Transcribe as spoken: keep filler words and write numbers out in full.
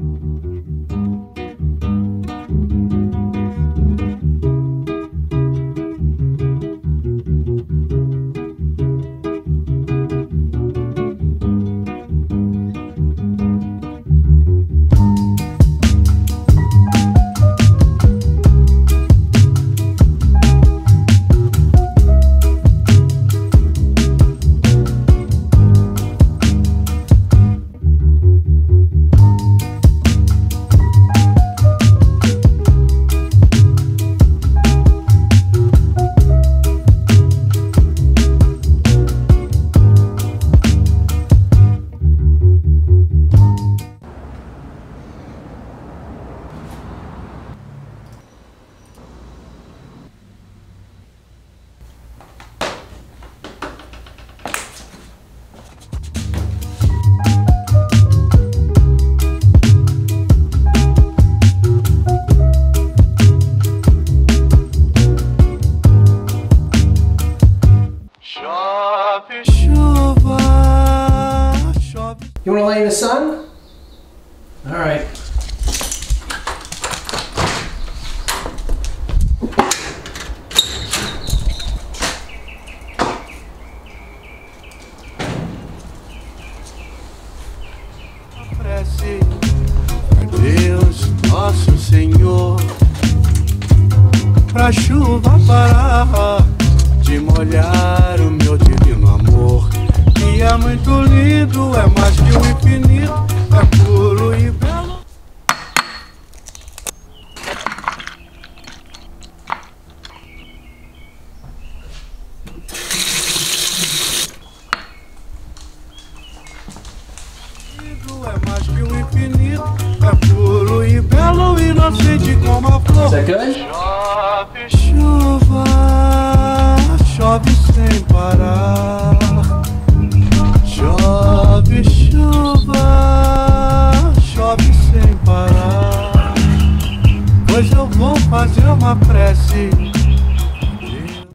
You want to lay in the sun? All right. Prece a Deus, nosso Senhor, pra chuva parar de molhar o meu divino amor. E é muito lindo, é mais que o infinito, é puro e belo. É mais que o infinito, é puro e belo, inocente como a flor. Is that good? Chove chuva, chove sem parar. Chove chuva, chove sem parar. Pois eu vou fazer uma prece